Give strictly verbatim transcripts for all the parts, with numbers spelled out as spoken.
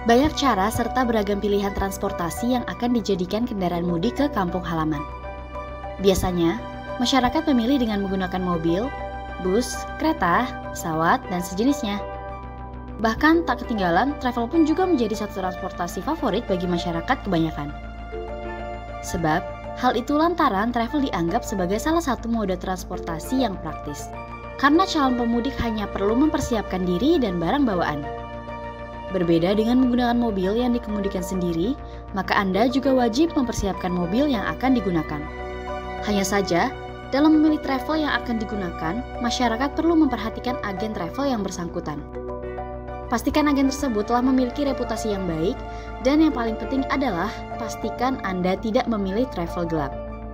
Banyak cara serta beragam pilihan transportasi yang akan dijadikan kendaraan mudik ke kampung halaman. Biasanya, masyarakat memilih dengan menggunakan mobil, bus, kereta, pesawat, dan sejenisnya. Bahkan tak ketinggalan, travel pun juga menjadi satu transportasi favorit bagi masyarakat kebanyakan. Sebab, hal itu lantaran travel dianggap sebagai salah satu mode transportasi yang praktis. Karena calon pemudik hanya perlu mempersiapkan diri dan barang bawaan. Berbeda dengan menggunakan mobil yang dikemudikan sendiri, maka Anda juga wajib mempersiapkan mobil yang akan digunakan. Hanya saja, dalam memilih travel yang akan digunakan, masyarakat perlu memperhatikan agen travel yang bersangkutan. Pastikan agen tersebut telah memiliki reputasi yang baik, dan yang paling penting adalah pastikan Anda tidak memilih travel gelap.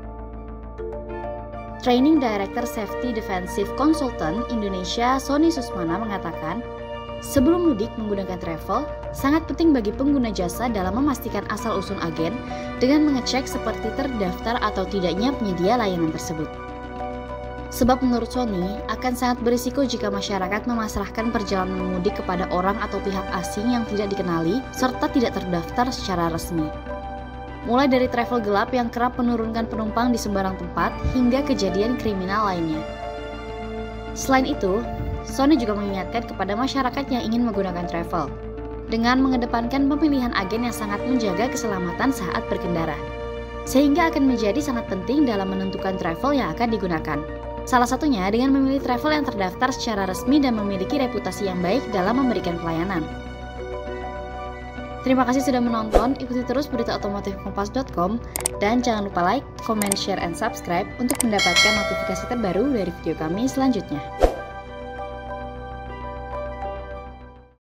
Training Director Safety Defensive Consultant Indonesia, Sony Susmana mengatakan, sebelum mudik menggunakan travel, sangat penting bagi pengguna jasa dalam memastikan asal-usul agen dengan mengecek seperti terdaftar atau tidaknya penyedia layanan tersebut. Sebab menurut Sony, akan sangat berisiko jika masyarakat memasrahkan perjalanan mudik kepada orang atau pihak asing yang tidak dikenali serta tidak terdaftar secara resmi. Mulai dari travel gelap yang kerap menurunkan penumpang di sembarang tempat hingga kejadian kriminal lainnya. Selain itu, Sony juga mengingatkan kepada masyarakat yang ingin menggunakan travel dengan mengedepankan pemilihan agen yang sangat menjaga keselamatan saat berkendara, sehingga akan menjadi sangat penting dalam menentukan travel yang akan digunakan. Salah satunya dengan memilih travel yang terdaftar secara resmi dan memiliki reputasi yang baik dalam memberikan pelayanan. Terima kasih sudah menonton, ikuti terus berita otomotif kompas dot com dan jangan lupa like, comment, share, and subscribe untuk mendapatkan notifikasi terbaru dari video kami selanjutnya.